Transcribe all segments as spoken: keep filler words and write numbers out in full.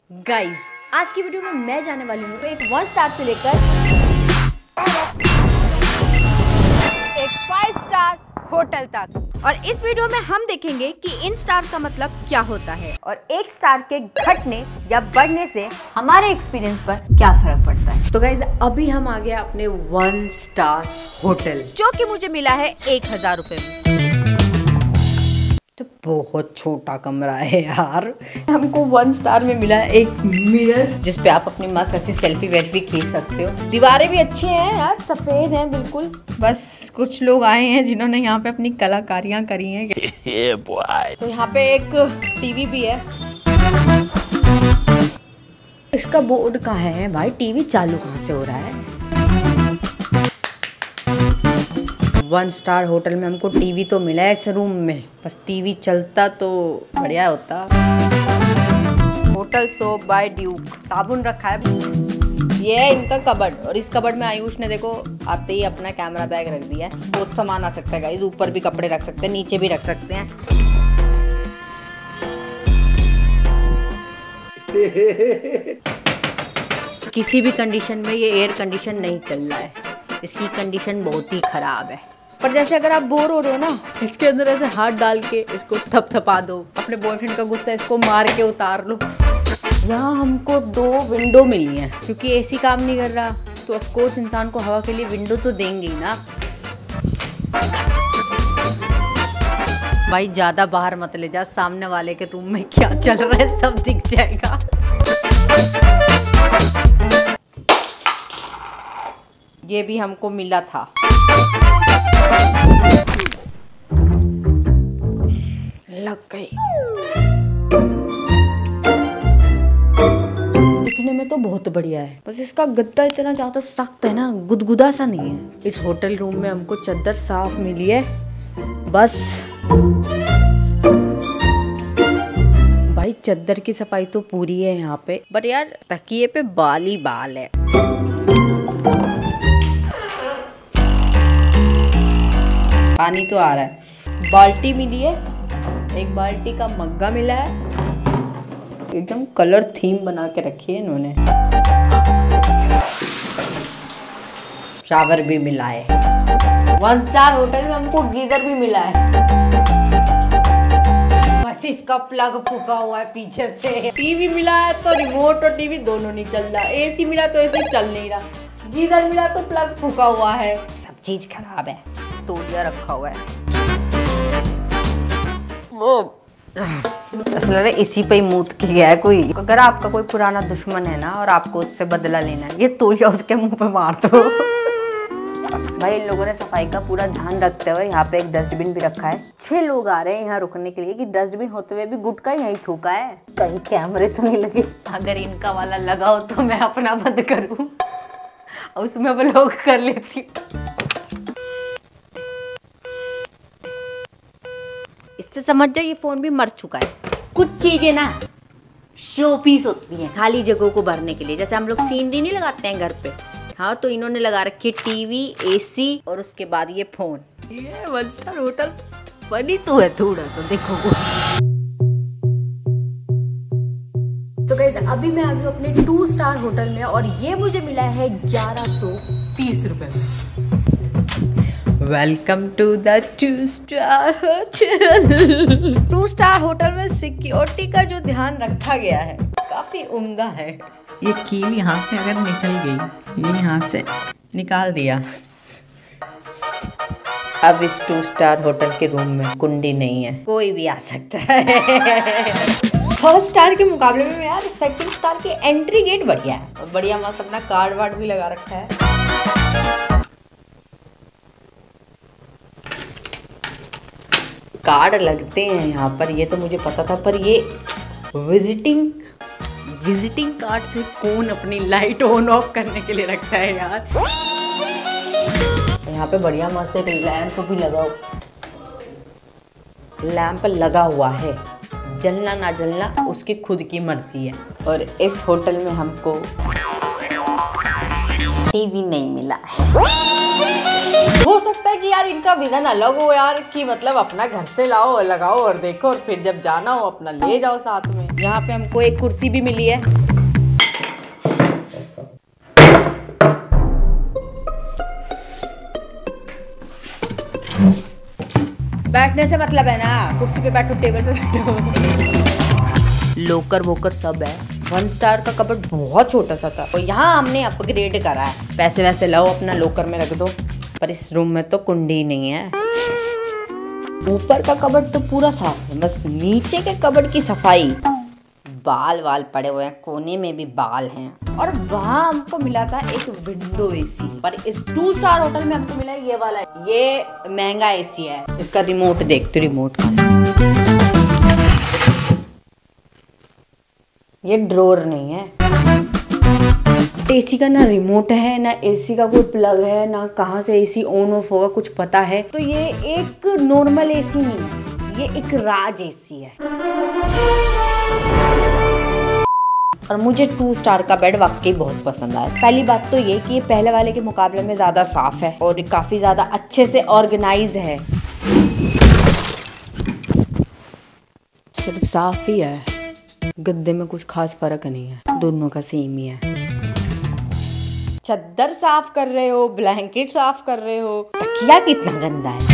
Guys, आज की video में मैं जाने वाली हूँ एक वन स्टार से लेकर एक फाइव स्टार होटल तक। और इस वीडियो में हम देखेंगे कि इन स्टार का मतलब क्या होता है और एक स्टार के घटने या बढ़ने से हमारे एक्सपीरियंस पर क्या फर्क पड़ता है। तो गाइस, अभी हम आ गए अपने वन स्टार होटल, जो कि मुझे मिला है एक हजार रुपए में। तो बहुत छोटा कमरा है यार। हमको वन स्टार में मिला है एक मिरर, जिसपे आप अपनी मस्त ऐसी सेल्फी वेल्फी खींच सकते हो। दीवारें भी अच्छी हैं यार, सफेद हैं बिल्कुल। बस कुछ लोग आए हैं जिन्होंने यहाँ पे अपनी कलाकारियाँ करी हैं। तो यहाँ पे एक टीवी भी है। इसका बोर्ड कहाँ है भाई? टीवी चालू कहाँ से हो रहा है? वन स्टार होटल में हमको टीवी तो मिला है इस रूम में, बस टीवी चलता तो बढ़िया होता। होटल सोप बाय ड्यूक, साबुन रखा है। ये है इनका कबर्ड, और इस कबर्ड में आयुष ने देखो आते ही अपना कैमरा बैग रख दिया है। बहुत सामान आ सकता है गाइस, ऊपर भी कपड़े रख सकते हैं, नीचे भी रख सकते हैं। किसी भी कंडीशन में ये एयर कंडीशन नहीं चल रहा है, इसकी कंडीशन बहुत ही खराब है। पर जैसे अगर आप बोर हो रहे हो ना, इसके अंदर ऐसे हाथ डाल के इसको थपथपा दो, अपने बॉयफ्रेंड का गुस्सा इसको मार के उतार लो। यहाँ हमको दो विंडो मिली हैं, क्योंकि एसी काम नहीं कर रहा तो ऑफ कोर्स इंसान को हवा के लिए विंडो तो देंगे ही ना। भाई ज्यादा बाहर मत ले जा, सामने वाले के रूम में क्या चल रहा है सब दिख जाएगा। ये भी हमको मिला था। लग गई। दिखने में तो बहुत बढ़िया है, बस इसका गद्दा इतना ज्यादा सख्त है ना, गुदगुदा सा नहीं है। इस होटल रूम में हमको चादर साफ मिली है बस। भाई चादर की सफाई तो पूरी है यहाँ पे, बट यार तकिए पे बाल ही बाल है। पानी तो आ रहा है। बाल्टी मिली है, एक बाल्टी का मग्गा मिला है। एकदम कलर थीम बना के रखी है इन्होंने। शावर भी मिला है। वन स्टार होटल में हमको गीजर भी मिला है। बस इसका प्लग फूका हुआ है पीछे से। टीवी मिला है तो रिमोट और टीवी दोनों नहीं चल रहा। एसी मिला तो एसी चल नहीं रहा। गीजर मिला तो प्लग फूका हुआ है। सब चीज खराब है। तौलिया रखा हुआ है। वो ऐसा लग रहा है इसी पे ही मूत के गया है कोई। अगर आपका कोई पुराना दुश्मन है ना और आपको उससे बदला लेना है, ये तौलिया उसके मुंह पे मार दो। भाई इन लोगों ने सफाई का पूरा ध्यान रखते हुए यहाँ पे एक डस्टबिन भी रखा है। छह लोग आ रहे हैं यहाँ रुकने के लिए कि डस्टबिन होते हुए भी गुटका यहीं थूका है। कहीं कैमरे तो नहीं लगे? अगर इनका वाला लगा हो तो मैं अपना बंद करूँ, उसमें व्लॉग कर लेती हूँ। इससे समझ जाओ ये फोन भी मर चुका है। कुछ चीजें ना शो पीस होती हैं, खाली जगहों को भरने के लिए। जैसे हम लोग सीनरी नहीं लगाते हैं घर पे, हाँ तो इन्होंने लगा रखी है टीवी, एसी और उसके बाद ये फोन। ये वन स्टार होटल बनी तो है थोड़ा सा, देखो। तो गाइस, अभी मैं आ गई अपने टू स्टार होटल में और ये मुझे मिला है ग्यारह सौ तीस रुपए में। Welcome to the two star hotel. Two star hotel में सिक्योरिटी का जो ध्यान रखा गया है काफी उम्दा है। ये कील यहाँ से अगर निकल गई, ये यहाँ से निकाल दिया। अब इस टू स्टार होटल के रूम में कुंडी नहीं है, कोई भी आ सकता है। फर्स्ट स्टार के मुकाबले में यार सेकंड स्टार की एंट्री गेट बढ़िया है, और बढ़िया मस्त अपना कार्ड वार्ड भी लगा रखा है। कार्ड लगते हैं यहाँ पर, ये तो मुझे पता था, पर ये विजिटिंग विजिटिंग कार्ड से कौन अपनी लाइट ऑन ऑफ करने के लिए रखता है यार। यहाँ पे बढ़िया मस्त एक लैंप भी लगा लैंप लगा हुआ है। जलना ना जलना उसकी खुद की मर्जी है। और इस होटल में हमको टीवी नहीं मिला है। हो सकता है कि यार इनका विजन अलग हो यार, कि मतलब अपना घर से लाओ, लगाओ और देखो, और फिर जब जाना हो अपना ले जाओ साथ में। यहाँ पे हमको एक कुर्सी भी मिली है। बैठने से मतलब है ना, कुर्सी पे बैठो, टेबल पे बैठो। लोकर वोकर सब है। वन स्टार का कबर्ड बहुत छोटा सा था, और यहाँ हमने अपग्रेड करा है। पैसे वैसे लाओ, अपना लोकर में रख दो। पर इस रूम में तो कुंडी नहीं है। ऊपर का कबर्ड तो पूरा साफ है, बस नीचे के कबर्ड की सफाई। बाल वाल पड़े हुए हैं, कोने में भी बाल हैं। और वहाँ हमको मिला था एक विंडो एसी, पर इस टू स्टार होटल में हमको मिला ये वाला। ये महंगा एसी है। इसका रिमोट देखते, रिमोट का ये ड्रॉर नहीं है। एसी का ना रिमोट है, ना एसी का कोई प्लग है, ना कहाँ से एसी ऑन ऑफ होगा कुछ पता है। तो ये एक नॉर्मल एसी नहीं है, ये एक राज एसी है। और मुझे टू स्टार का बेड वाकई बहुत पसंद आया। पहली बात तो ये कि ये पहले वाले के मुकाबले में ज्यादा साफ है और काफी ज्यादा अच्छे से ऑर्गेनाइज है। सिर्फ साफ ही है, गद्दे में कुछ खास फर्क नहीं है, दोनों का सेम ही है। चद्दर साफ कर रहे हो, ब्लैंकेट साफ कर रहे हो, तकिया कितना गंदा है।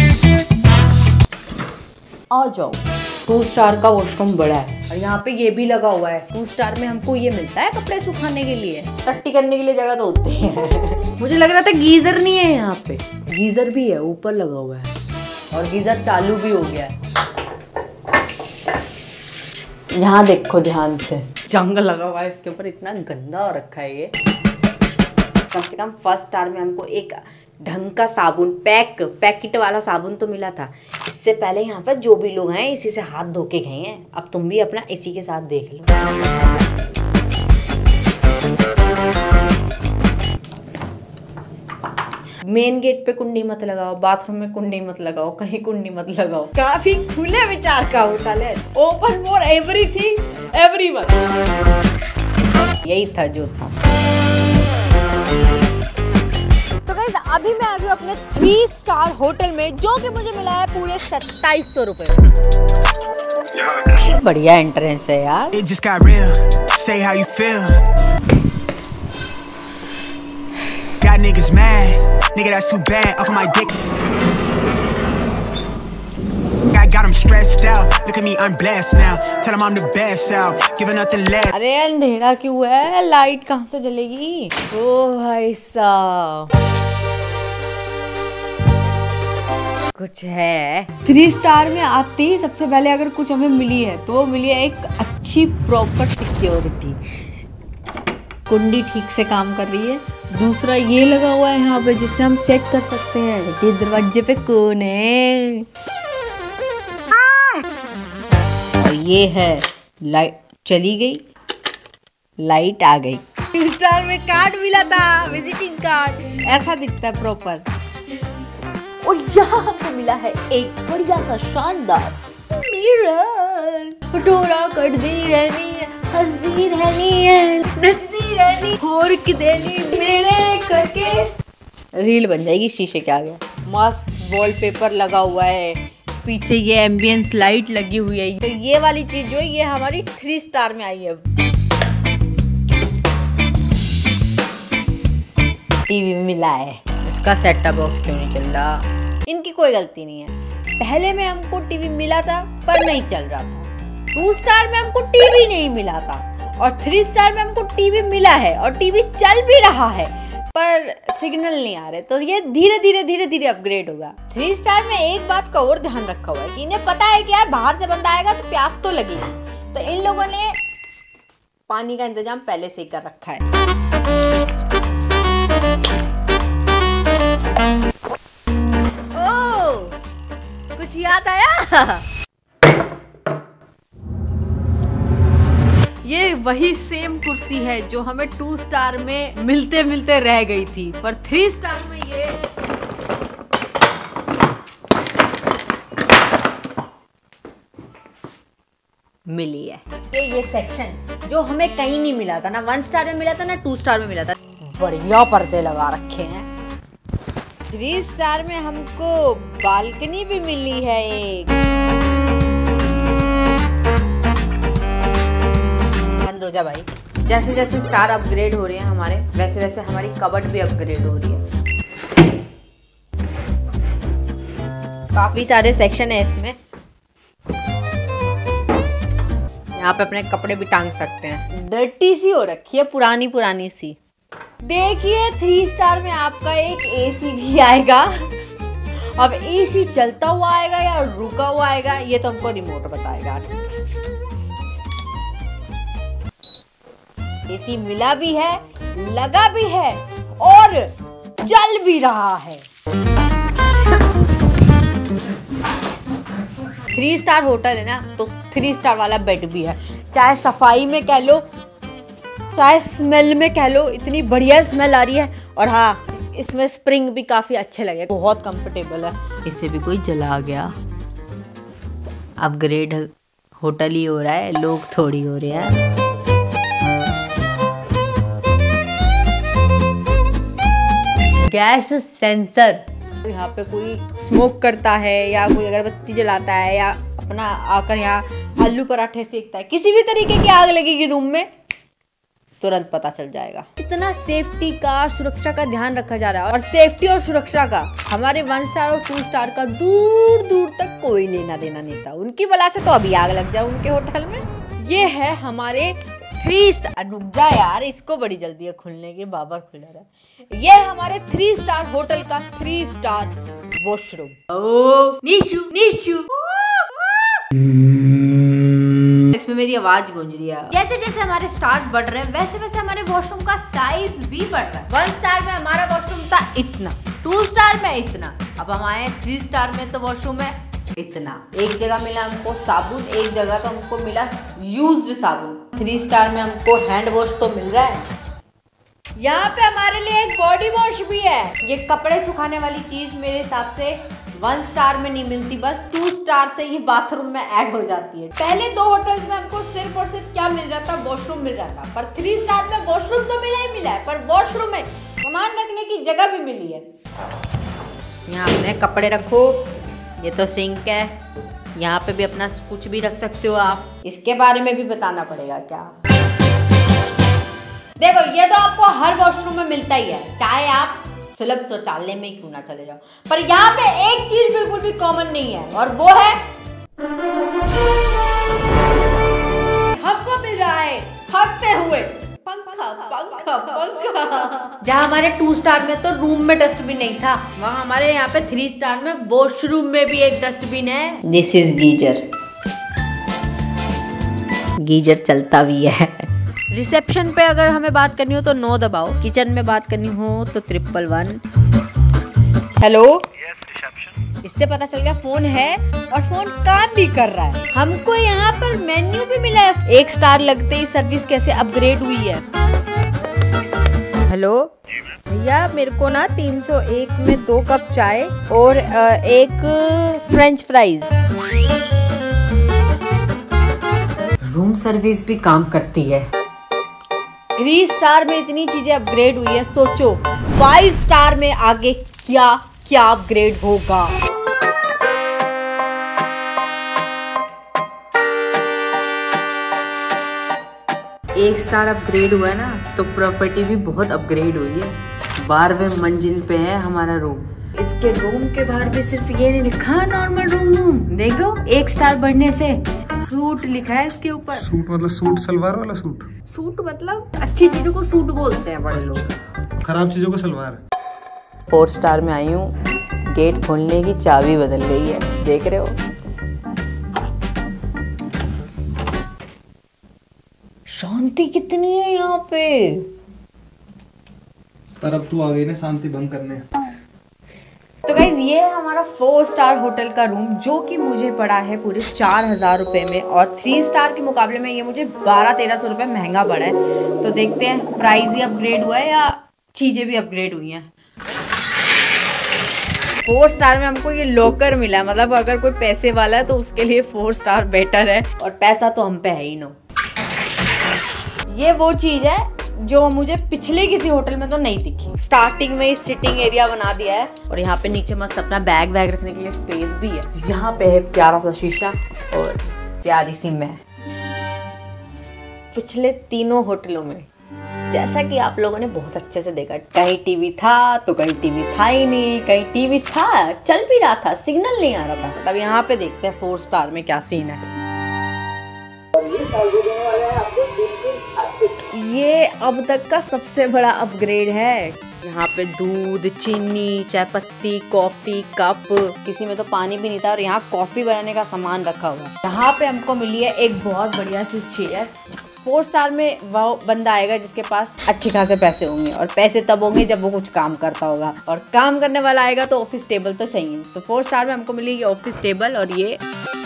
आ जाओ। टू स्टार का वॉशरूम बड़ा है, और यहाँ पे ये भी लगा हुआ है। टू स्टार में हमको ये मिलता है कपड़े सुखाने के लिए, टट्टी करने के लिए जगह तो होती है। मुझे लग रहा था गीजर नहीं है, यहाँ पे गीजर भी है, ऊपर लगा हुआ है, और गीजर चालू भी हो गया है। यहाँ देखो ध्यान से, जंग लगा हुआ है इसके ऊपर, इतना गंदा हो रखा है ये। कम से कम फर्स्ट स्टार में हमको एक ढंग का साबुन, पैक पैकेट वाला साबुन तो मिला था। इससे पहले यहाँ पर जो भी लोग हैं इसी से हाथ धो के गए हैं। अब तुम भी अपना इसी के साथ देख लो। मेन गेट पे कुंडी मत लगाओ, बाथरूम में कुंडी मत लगाओ, कहीं कुंडी मत लगाओ। काफी खुले विचार का होटल है, ओपन फॉर एवरीथिंग एवरीवन। यही था जो था। तो गाइस अभी मैं आ गई अपने थ्री स्टार होटल में, जो कि मुझे मिला है पूरे सत्ताईस सौ रुपए। बढ़िया एंट्रेंस है यार। Got niggas mad, nigga that's too bad, off of my dick. I got them stressed out, look at me, I'm blessed now. Tell them I'm the best out, giving nothing less. अरे अंधेरा क्यों है, light कहाँ से जलेगी? ओ भाई साहब, कुछ है। थ्री स्टार में आते ही सबसे पहले अगर कुछ हमें मिली है तो वो मिली है एक अच्छी प्रॉपर सिक्योरिटी। कुंडी ठीक से काम कर रही है। दूसरा ये लगा हुआ है यहाँ पे, जिससे हम चेक कर सकते हैं कि दरवाजे पे कौन है। और ये है लाइट चली गई, लाइट आ गई। टू स्टार में कार्ड मिला था, विजिटिंग कार्ड, ऐसा दिखता है प्रॉपर। और यहाँ हमको मिला है एक बढ़िया सा शानदार मिरर। कटोरा करती रहनी है, हंसती रहनी है, नचती रहनी, और किदेनी मेरे करके रील बन जाएगी शीशे के आगे। मस्त वॉलपेपर लगा हुआ है, पीछे ये एम्बियंस लाइट लगी हुई है। तो ये वाली चीज जो है ये हमारी थ्री स्टार में आई है। टीवी मिला है, इसका सेट टॉप बॉक्स क्यों नहीं चल रहा? इनकी कोई गलती नहीं है। पहले में हमको टीवी मिला था पर नहीं चल रहा था। टू स्टार में हमको टीवी नहीं मिला था, और थ्री स्टार में हमको टीवी मिला है और टीवी चल भी रहा है, पर सिग्नल नहीं आ रहे। तो ये धीरे धीरे धीरे धीरे अपग्रेड होगा। थ्री स्टार में एक बात का और ध्यान रखा हुआ है कि इन्हें पता है कि यार बाहर से बंदा आएगा तो प्यास तो लगेगी, तो इन लोगों ने पानी का इंतजाम पहले से ही कर रखा है। कुछ याद आया? ये वही सेम कुर्सी है जो हमें टू स्टार में मिलते मिलते रह गई थी, पर थ्री स्टार में ये मिली है। ये ये सेक्शन जो हमें कहीं नहीं मिला था, ना वन स्टार में मिला था ना टू स्टार में मिला था। बढ़िया पर्दे लगा रखे हैं। थ्री स्टार में हमको बालकनी भी मिली है एक। बंद हो जा भाई। जैसे जैसे स्टार अपग्रेड हो रहे हैं हमारे, वैसे वैसे हमारी कबर्ड भी अपग्रेड हो रही है। काफी सारे सेक्शन है इसमें। यहाँ पे अपने कपड़े भी टांग सकते हैं। डर्टी सी हो रखी है, पुरानी पुरानी सी। देखिए थ्री स्टार में आपका एक एसी भी आएगा। अब एसी चलता हुआ आएगा या रुका हुआ आएगा, ये तो हमको रिमोट बताएगा। एसी मिला भी है, लगा भी है और चल भी रहा है। थ्री स्टार होटल है ना, तो थ्री स्टार वाला बेड भी है। चाहे सफाई में कह लो, चाहे स्मेल में कह लो, इतनी बढ़िया स्मेल आ रही है। और हाँ, इसमें स्प्रिंग भी काफी अच्छे लगे, बहुत कंफर्टेबल है। इसे भी कोई जला गया। अपग्रेड होटल ही हो रहा है, लोग थोड़ी हो रहे हैं। गैस सेंसर, यहाँ पे कोई स्मोक करता है या कोई अगरबत्ती जलाता है या अपना आकर यहाँ आलू पराठे सेकता है, किसी भी तरीके की आग लगेगी रूम में, तुरंत पता चल जाएगा। इतना सेफ्टी का, सुरक्षा का ध्यान रखा जा रहा है। और सेफ्टी और सुरक्षा का हमारे वन स्टार और टू स्टार का दूर दूर तक कोई लेना देना नहीं था। उनकी वजह से तो अभी आग लग जाए उनके होटल में। ये है हमारे थ्री स्टार। रुक जा यार, इसको बड़ी जल्दी है खुलने की, बाबर खुला रहा है। ये हमारे थ्री स्टार होटल का थ्री स्टार वॉशरूम। ओ निशु निशु, इसमें मेरी आवाज गूंज रही है। जैसे जैसे हमारे स्टार्स बढ़ रहे हैं, वैसे वैसे हमारे वॉशरूम का साइज भी बढ़ रहा है। वन स्टार में हमारा वॉशरूम था इतना, टू स्टार में इतना, अब हम आए थ्री स्टार में तो वॉशरूम है इतना। एक जगह मिला हमको साबुन, एक जगह तो हमको मिला यूज्ड साबुन। थ्री स्टार में हमको हैंड वॉश तो मिल रहा है। यहाँ पे हमारे लिए एक बॉडी वॉश भी है। ये कपड़े सुखाने वाली चीज मेरे हिसाब से वन स्टार में नहीं मिलती, बस टू स्टार से ही बाथरूम में ऐड हो जाती है। पहले दो होटल्स में हमको सिर्फ और सिर्फ क्या मिल रहा था, वॉशरूम मिल रहा था। पर थ्री स्टार में वॉशरूम तो मिला ही मिला है, पर वॉशरूम में सामान रखने की जगह भी मिली है। यहाँ अपने कपड़े रखो, ये तो सिंक है, यहाँ पे भी अपना कुछ भी रख सकते हो आप। इसके बारे में भी बताना पड़ेगा क्या? देखो ये तो आपको हर वॉशरूम में मिलता ही है, चाहे आप सुलभ शौचालय में क्यों ना चले जाओ। पर यहाँ पे एक चीज बिल्कुल भी कॉमन नहीं है, और वो है हमको मिल रहा है हकते हुए पंखा पंखा पंखा। जहाँ हमारे टू स्टार में तो रूम में डस्टबिन नहीं था, वहाँ हमारे यहाँ पे थ्री स्टार में वॉशरूम में भी एक डस्टबिन है। This is geyser. गीजर चलता भी है। रिसेप्शन पे अगर हमें बात करनी हो तो नो दबाओ, किचन में बात करनी हो तो ट्रिपल वन। हेलो, इससे पता चल गया फोन है और फोन काम भी कर रहा है। हमको यहाँ पर मेन्यू भी मिला है। एक स्टार लगते ही सर्विस कैसे अपग्रेड हुई है। हेलो भैया, मेरे को ना तीन सौ एक में दो कप चाय और एक फ्रेंच फ्राइज। रूम सर्विस भी काम करती है। थ्री स्टार में इतनी चीजें अपग्रेड हुई है, सोचो फाइव स्टार में आगे क्या क्या अपग्रेड होगा। एक स्टार अपग्रेड हुआ है ना, तो प्रॉपर्टी भी बहुत अपग्रेड हुई है। बारहवें मंजिल पे है हमारा रूम। इसके रूम के बाहर भी सिर्फ ये नहीं लिखा नॉर्मल रूम रूम, देख लो एक स्टार बढ़ने से सूट लिखा है इसके ऊपर। सूट मतलब सूट सलवार वाला सूट? सूट मतलब अच्छी चीजों को सूट बोलते हैं बड़े लोग, खराब चीजों को सलवार। फोर स्टार में आई हूँ, गेट खोलने की चाबी बदल गई है, देख रहे हो। शांति कितनी है यहाँ पे। पर अब तू आ गई ना शांति भंग करने। तो गाइज ये है हमारा फोर स्टार होटल का रूम, जो कि मुझे पड़ा है पूरे चार हजार रुपए में, और थ्री स्टार के मुकाबले में ये मुझे बारह तेरह सौ रुपए महंगा पड़ा है। तो देखते हैं प्राइस ही अपग्रेड हुआ है या चीजें भी अपग्रेड हुई हैं। फोर स्टार में हमको ये लॉकर मिला, मतलब अगर कोई पैसे वाला है तो उसके लिए फोर स्टार बेटर है, और पैसा तो हम पे है ही नो। ये वो चीज है जो मुझे पिछले किसी होटल में तो नहीं दिखी। स्टार्टिंग में सिटिंग एरिया बना दिया है और यहाँ पे नीचे मस्त अपना बैग वैग रखने के लिए स्पेस भी है। यहाँ पे है प्यारा सा शीशा और प्यारी सी मैं। पिछले तीनों होटलों में जैसा कि आप लोगों ने बहुत अच्छे से देखा, कहीं टीवी था तो कहीं टीवी था ही नहीं, कहीं टीवी था चल भी रहा था, सिग्नल नहीं आ रहा था। अब यहाँ पे देखते हैं फोर स्टार में क्या सीन है। ये अब तक का सबसे बड़ा अपग्रेड है। यहाँ पे दूध, चीनी, चाय पत्ती, कॉफी, कप, किसी में तो पानी भी नहीं था और यहाँ कॉफी बनाने का सामान रखा हुआ है। यहाँ पे हमको मिली है एक बहुत बढ़िया सी चेयर। फोर स्टार में वो बंदा आएगा जिसके पास अच्छे खासे पैसे होंगे और पैसे तब होंगे जब वो कुछ काम करता होगा और काम करने वाला आएगा तो ऑफिस टेबल तो चाहिए। तो फोर स्टार में हमको मिली ये ऑफिस टेबल और ये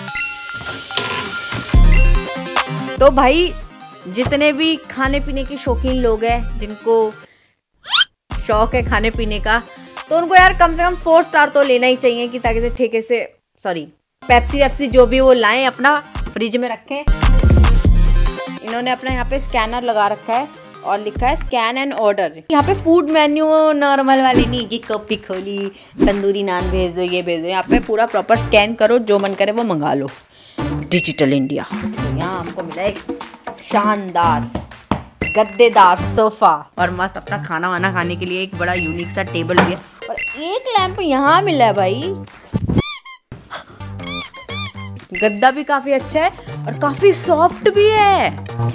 तो भाई जितने भी खाने पीने के शौकीन लोग हैं, जिनको शौक है खाने पीने का, तो उनको यार कम से कम फोर स्टार तो लेना ही चाहिए कि ताकि से ठेके से सॉरी पेप्सी वेप्सी जो भी वो लाएं अपना फ्रिज में रखें। इन्होंने अपना यहाँ पे स्कैनर लगा रखा है और लिखा है स्कैन एंड ऑर्डर। यहाँ पे फूड मेन्यू नॉर्मल वाली नहीं कि कॉफी खोली, तंदूरी नान भेज दो, ये भेज दो। यहाँ पे पूरा प्रॉपर स्कैन करो, जो मन करे वो मंगा लो। Digital India. यहाँ हमको मिला एक शानदार गद्देदार सोफा और मस्त अपना खाना वाना खाने के लिए एक बड़ा यूनिक सा टेबल भी है और एक लैंप यहाँ मिला है भाई। गद्दा भी काफी अच्छा है और काफी सॉफ्ट भी है।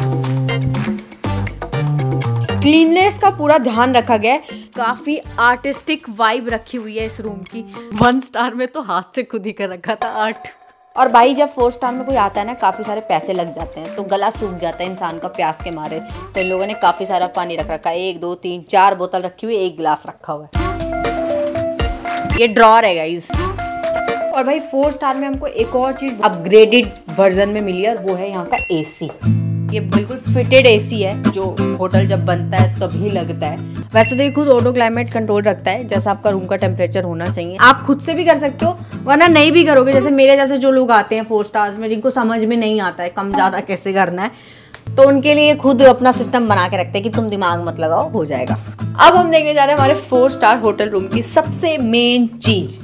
क्लीननेस का पूरा ध्यान रखा गया है। काफी आर्टिस्टिक वाइब रखी हुई है इस रूम की। वन स्टार में तो हाथ से खुद ही कर रखा था आर्ट। और भाई जब फोर स्टार में कोई आता है ना, काफी सारे पैसे लग जाते हैं तो गला सूख जाता है इंसान का प्यास के मारे। तो इन लोगों ने काफी सारा पानी रख रखा है। एक दो तीन चार बोतल रखी हुई, एक गिलास रखा हुआ है। ये ड्रॉर है गाइस। और भाई फोर स्टार में हमको एक और चीज अपग्रेडेड वर्जन में मिली है और वो है यहाँ का एसी। ये बिल्कुल फिटेड एसी है जो होटल जब बनता है तभी लगता है। वैसे तो ये खुद ऑटो क्लाइमेट कंट्रोल रखता है, जैसा आपका रूम का टेम्परेचर होना चाहिए। आप खुद से भी कर सकते हो वरना नहीं भी करोगे। जैसे मेरे जैसे जो लोग आते हैं फोर स्टार्स में, जिनको समझ में नहीं आता है कम ज्यादा कैसे करना है, तो उनके लिए खुद अपना सिस्टम बना के रखते हैं कि तुम दिमाग मत लगाओ, हो जाएगा। अब हम देखने जा रहे हैं हमारे फोर स्टार होटल रूम की सबसे मेन चीज।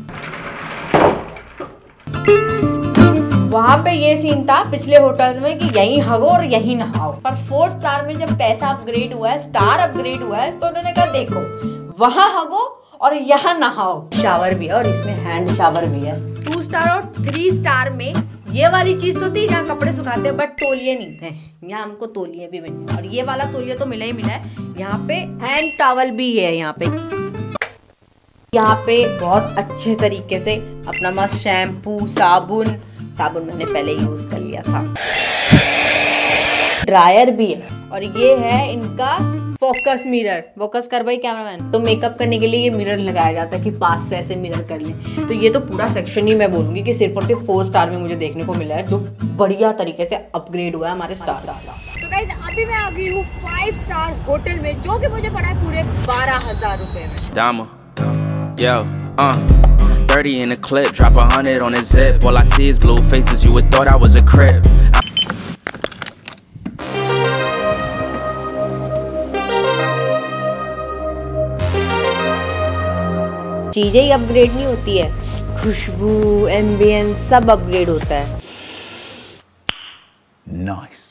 वहां पे ये सीन था पिछले होटल्स में कि यहीं हगो और यहीं नहाओ, पर फोर स्टार में जब पैसा अपग्रेड हुआ है, स्टार अपग्रेड हुआ है, तो उन्होंने कहा देखो वहां हगो और यहाँ नहाओ। शावर भी है और इसमें हैंड शावर भी है। टू स्टार और थ्री स्टार में ये वाली चीज तो थी जहाँ कपड़े सुखाते हैं, बट तौलिए नहीं थे। यहाँ हमको तौलिए भी मिले और ये वाला तौलिया तो मिला ही मिला है। यहाँ पे हैंड टॉवल भी है। यहाँ पे यहाँ पे बहुत अच्छे तरीके से अपना मस्त शैम्पू, साबुन साबुन मैंने पहले यूज कर लिया था, ड्रायर भी है और ये है इनका फोकस मिरर। फोकस कर भाई कैमरामैन। तो मेकअप करने के लिए ये मिरर लगाया जाता है कि पास से ऐसे मिरर कर ले। तो ये तो पूरा सेक्शन ही मैं बोलूंगी कि सिर्फ और सिर्फ फोर स्टार में मुझे देखने को मिला है, जो बढ़िया तरीके से अपग्रेड हुआ है हमारे स्टार का। तो गाइस अभी मैं आ गई हूँ फाइव स्टार होटल में, जो कि मुझे पड़ा है पूरे बारह हजार रुपए में। Dama, yo, uh, thirty in a clip, drop a hundred on a zip. All I see is blue faces. You would thought I was a crib. चीजें ही अपग्रेड नहीं होती है, खुशबू, एम्बियंस सब अपग्रेड होता है। Nice.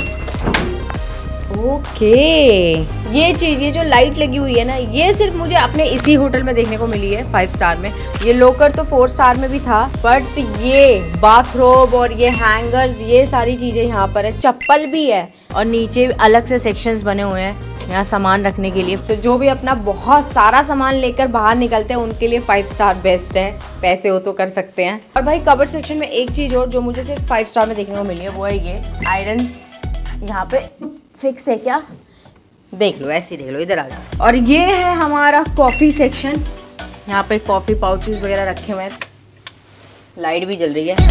ओके ये चीज, ये जो लाइट लगी हुई है ना, ये सिर्फ मुझे अपने इसी होटल में देखने को मिली है फाइव स्टार में। ये लोकर तो फोर स्टार में भी था, बट ये बाथरोब और ये हैंगर्स, ये सारी चीजें यहाँ पर है। चप्पल भी है और नीचे अलग से सेक्शंस बने हुए हैं यहाँ सामान रखने के लिए। तो जो भी अपना बहुत सारा सामान लेकर बाहर निकलते हैं उनके लिए फाइव स्टार बेस्ट है। पैसे हो तो कर सकते हैं। और भाई कबर्ड सेक्शन में एक चीज और जो मुझे सिर्फ फाइव स्टार में देखने को मिली है, वो है ये आयरन। यहाँ पे फिक्स है क्या, देख लो, ऐसे देख लो, इधर आ जाओ। और ये है हमारा कॉफी सेक्शन। यहाँ पे कॉफी पाउचेस वगैरह रखे हुए हैं। लाइट भी जल रही है।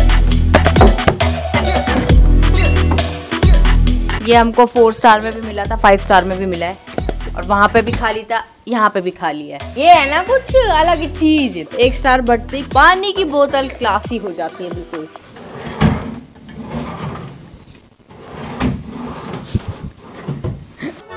ये हमको फोर स्टार में भी मिला था, फाइव स्टार में भी मिला है और वहां पे भी खाली था, यहाँ पे भी खाली है। ये है ना कुछ अलग चीज। एक स्टार बढ़ते ही पानी की बोतल क्लासी हो जाती है बिल्कुल।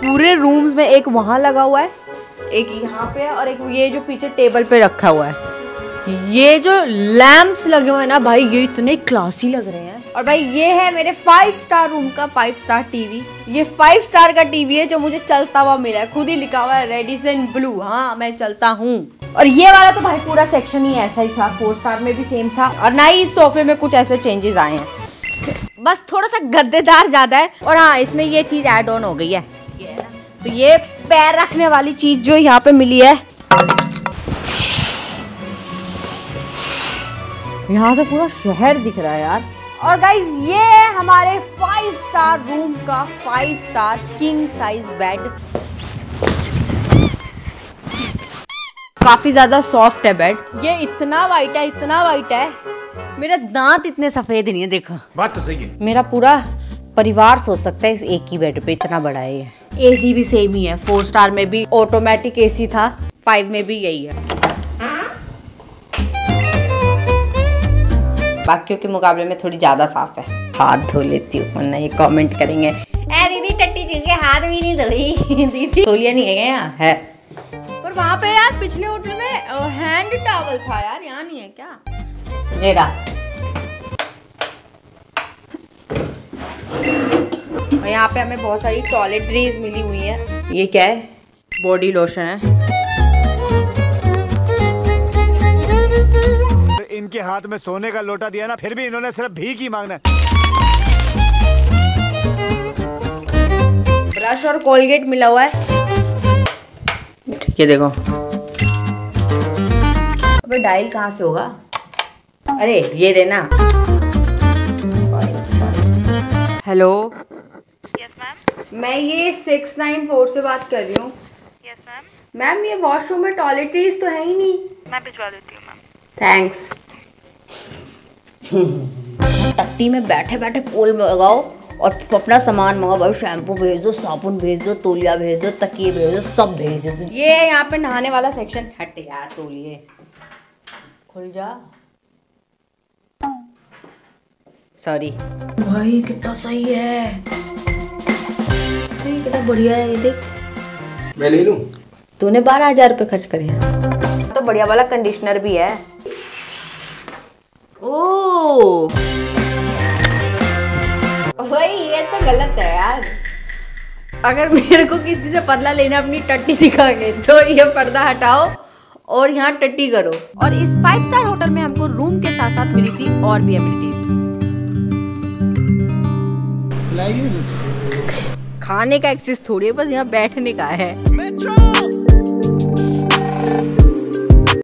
पूरे रूम्स में एक वहां लगा हुआ है, एक यहाँ पे और एक ये जो पीछे टेबल पे रखा हुआ है। ये जो लैंप्स लगे हुए हैं ना भाई, ये इतने क्लासी लग रहे हैं। और भाई ये है मेरे फाइव स्टार रूम का फाइव स्टार टीवी। ये फाइव स्टार का टीवी है जो मुझे चलता हुआ मिला है, खुद ही लिखा हुआ है रेडिसन ब्लू। हाँ मैं चलता हूँ। और ये वाला तो भाई पूरा सेक्शन ही ऐसा ही था, फोर स्टार में भी सेम था। और ना ही इस सोफे में कुछ ऐसे चेंजेस आए हैं, बस थोड़ा सा गद्देदार ज्यादा है। और हाँ इसमें ये चीज ऐड ऑन हो गई है, तो ये पैर रखने वाली चीज जो यहाँ पे मिली है, यहाँ से पूरा शहर दिख रहा है यार। और गाइज ये है हमारे फाइव स्टार रूम का five star king size bed. काफी ज्यादा सॉफ्ट है बेड। ये इतना वाइट है, इतना वाइट है, मेरे दांत इतने सफेद नहीं है। देखो बात तो सही है। मेरा पूरा परिवार सो सकता है इस एक ही बेड पे, इतना बड़ा है ये। एसी भी सेम ही है, फोर स्टार में भी ऑटोमेटिक एसी था, फाइव में भी यही है। बाकियों के मुकाबले में थोड़ी ज्यादा साफ है। हाथ धो लेती हूँ वरना ये कमेंट करेंगे ए दीदी टट्टी जी के हाथ भी नहीं धोई। दीदी तौलिया नहीं है यहाँ है, पर वहाँ पे यार पिछले होटल में हैंड टॉवल था यार, यहाँ नहीं है क्या? ये रहा। और यहाँ पे हमें बहुत सारी टॉयलेटरीज मिली हुई है। ये क्या है? बॉडी लोशन है। इनके हाथ में सोने का लोटा दिया ना, फिर भी इन्होंने सिर्फ भीख ही मांगना है। ब्रश और कोलगेट मिला हुआ है। ये देखो। अबे डायल कहाँ से होगा? अरे ये देना। हेलो। Yes ma'am. मैं ये सिक्स नाइन फोर से बात कर रही हूँ। Yes ma'am. मैम ये वॉशरूम में टॉयलेटरीज तो है ही नहीं। मैं भिजवा देती हूँ मैम। थैंक्स। टट्टी में बैठे बैठे पोल में लगाओ और अपना सामान मंगाओ भाई। शैम्पू भेज दो, साबुन भेज दो, तौलिया भेज दो, तकिए भेज दो, सब भेज दो। ये यहाँ पे नहाने वाला सेक्शन। हट यार तौलिए, खुल जा। सॉरी भाई, कितना सही है, कितना बढ़िया है। ये देख, मैं ले लूं? तूने बारह हजार रुपये खर्च करे हैं। तो बढ़िया वाला कंडीशनर भी है। ओ भाई ये तो गलत है यार। अगर मेरे को किसी से बदला लेना अपनी टट्टी दिखा के, तो ये पर्दा हटाओ और यहाँ टट्टी करो। और इस फाइव स्टार होटल में हमको रूम के साथ साथ मिली थी और भी एमिनिटीज। खाने का एक्सेस थोड़ी है, बस यहाँ बैठने का है।